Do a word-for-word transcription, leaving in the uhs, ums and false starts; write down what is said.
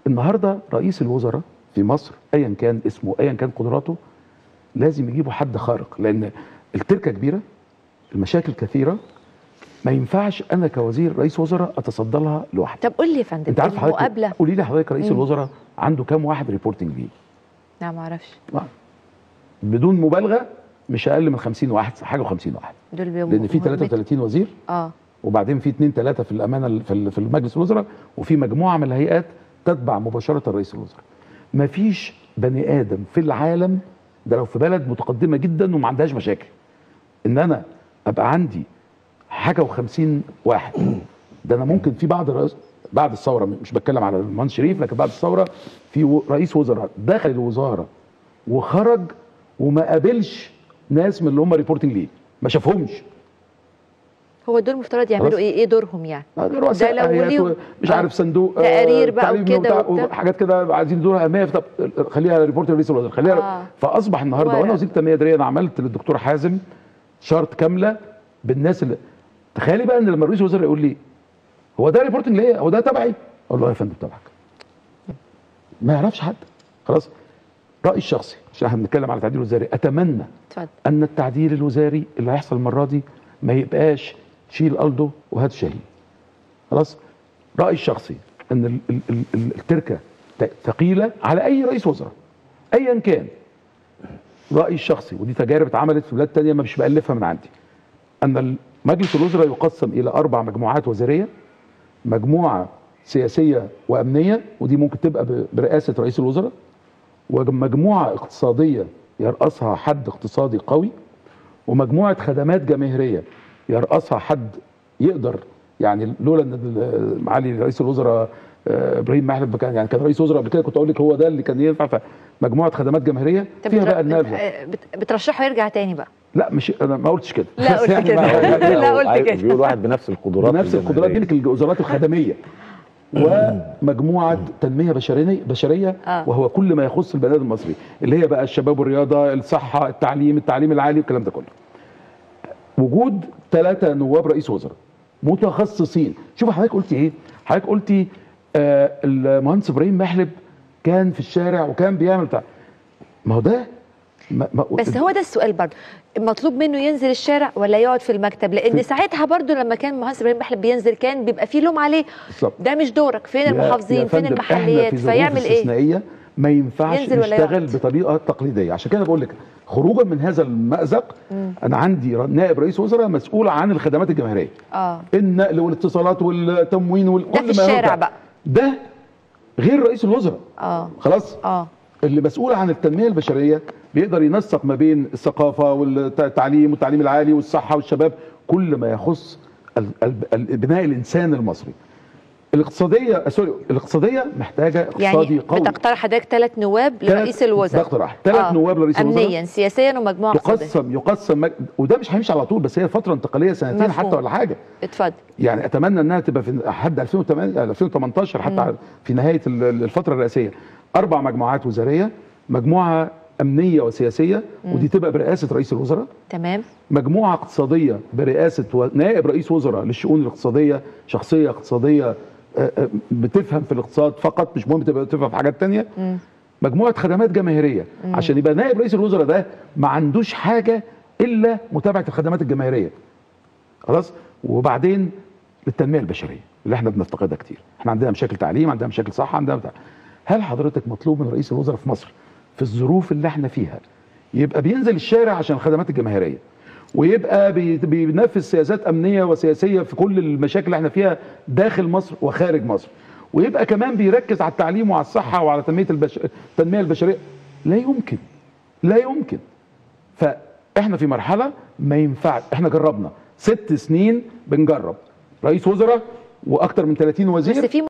النهارده رئيس الوزراء في مصر ايا كان اسمه ايا كان قدراته لازم يجيبوا حد خارق، لان التركه كبيره، المشاكل كثيره، ما ينفعش انا كوزير رئيس وزراء اتصدى لها لوحدي. طب قول لي يا فندم، انت عارف حضرتك، المقابله قولي لي حضرتك رئيس مم. الوزراء عنده كام واحد ريبورتنج ليه؟ لا ما اعرفش. بدون مبالغه مش اقل من خمسين واحد، حاجه و50 واحد. دول بيبقوا لان في ثلاثة وثلاثين وزير اه وبعدين في اثنين ثلاثه في الامانه في في مجلس الوزراء، وفي مجموعه من الهيئات تتبع مباشره رئيس الوزراء. ما فيش بني ادم في العالم، ده لو في بلد متقدمه جدا وما عندهاش مشاكل، ان انا ابقى عندي حاجه وخمسين واحد. ده انا ممكن في بعض رئيس بعد الثوره، مش بتكلم على المهندس شريف، لكن بعد الثوره في رئيس وزراء دخل الوزاره وخرج وما قابلش ناس من اللي هم ريبورتنج ليه، ما شافهمش. هو دول المفترض يعملوا ايه؟ ايه دورهم يعني؟ ده لو مش عارف صندوق تقارير بقى وكده وحاجات كده عايزين يدوها اهميه، طب خليها ريبورت رئيس الوزراء، خليها آه. فاصبح النهارده وانا وزير التنميه الاداريه انا عملت للدكتور حازم شارت كامله بالناس اللي تخيلي بقى ان لما رئيس الوزراء يقول لي هو ده ريبورتنج ليا، هو ده تبعي، اقول له يا فندم تبعك. ما يعرفش حد. خلاص. رايي الشخصي عشان احنا بنتكلم على التعديل الوزاري، اتمنى اتفضل ان التعديل الوزاري اللي هيحصل المره دي ما يبقاش شيل الدو وهات شاهين. خلاص. رايي الشخصي ان ال ال ال التركه ثقيله على اي رئيس وزراء ايا كان. رايي الشخصي ودي تجارب اتعملت في بلاد ثانيه مش بالفها من عندي، ان مجلس الوزراء يقسم الى اربع مجموعات وزاريه، مجموعه سياسيه وامنيه ودي ممكن تبقى برئاسه رئيس الوزراء، ومجموعه اقتصاديه يرأسها حد اقتصادي قوي، ومجموعه خدمات جماهيريه يرأسها حد يقدر، يعني لولا ان معالي رئيس الوزراء ابراهيم محلب كان يعني كان رئيس وزراء قبل كده كنت اقول لك هو ده اللي كان ينفع. فمجموعه خدمات جماهيريه فيها بقى النافذه. بترشحه يرجع تاني بقى؟ لا مش انا ما قلتش كده. لا قلت يعني كده. لا قلت كده. بيقول واحد بنفس القدرات بنفس القدرات دي الوزارات الخدميه ومجموعه تنميه بشريه بشريه آه. وهو كل ما يخص البني ادم المصري اللي هي بقى الشباب والرياضه، الصحه، التعليم، التعليم العالي والكلام ده كله. وجود ثلاثه نواب رئيس وزراء متخصصين. شوف حضرتك قلتي ايه؟ حضرتك قلتي آه المهندس ابراهيم محلب كان في الشارع وكان بيعمل بتاع. ما هو ده ما ما بس هو ده السؤال برضه، مطلوب منه ينزل الشارع ولا يقعد في المكتب؟ لان ساعتها برضه لما كان المهندس ابراهيم محلب بينزل كان بيبقى فيه لوم عليه. بالظبط. ده مش دورك، فين المحافظين، فين المحليات، فيعمل ايه؟ استثنائيه ما ينفعش نشتغل بطريقه تقليديه. عشان كده بقول لك خروجا من هذا المأزق مم. انا عندي نائب رئيس وزراء مسؤول عن الخدمات الجماهيريه. اه النقل والاتصالات والتموين وكل ما ده في الشارع بقى. ده غير رئيس الوزراء. اه خلاص؟ اه اللي مسؤول عن التنميه البشريه بيقدر ينسق ما بين الثقافه والتعليم والتعليم العالي والصحه والشباب، كل ما يخص بناء الانسان المصري. الاقتصاديه سوري الاقتصاديه محتاجه اقتصادي يعني قوي. بتقترح حضرتك ثلاث نواب لرئيس الوزراء. بقترح ثلاث آه. نواب لرئيس الوزراء امنيا سياسيا ومجموعه اقتصاديه. يقسم يقسم مج... وده مش هيمشي على طول، بس هي فتره انتقاليه سنتين مفهوم. حتى ولا حاجه. اتفضل. يعني اتمنى انها تبقى في لحد ألفين وثمانية عشر حتى مم. في نهايه الفتره الرئاسيه. اربع مجموعات وزاريه، مجموعه امنيه وسياسيه مم. ودي تبقى برئاسه رئيس الوزراء. تمام. مجموعه اقتصاديه برئاسه و... نائب رئيس وزراء للشؤون الاقتصاديه، شخصيه اقتصاديه بتفهم في الاقتصاد فقط، مش مهم تبقى تفهم في حاجات ثانيه. مجموعه خدمات جماهيريه مم. عشان يبقى نائب رئيس الوزراء ده ما عندوش حاجه الا متابعه الخدمات الجماهيريه. خلاص. وبعدين التنميه البشريه اللي احنا بنفتقدها كتير. احنا عندنا مشاكل تعليم، عندنا مشاكل صحه، عندنا بتاع. هل حضرتك مطلوب من رئيس الوزراء في مصر في الظروف اللي احنا فيها يبقى بينزل الشارع عشان الخدمات الجماهيريه ويبقى بينفذ سياسات امنيه وسياسيه في كل المشاكل اللي احنا فيها داخل مصر وخارج مصر، ويبقى كمان بيركز على التعليم وعلى الصحه وعلى تنميه البش... التنميه البشريه؟ لا يمكن. لا يمكن. فاحنا في مرحله ما ينفع. احنا جربنا ست سنين بنجرب رئيس وزراء واكثر من ثلاثين وزير. بس في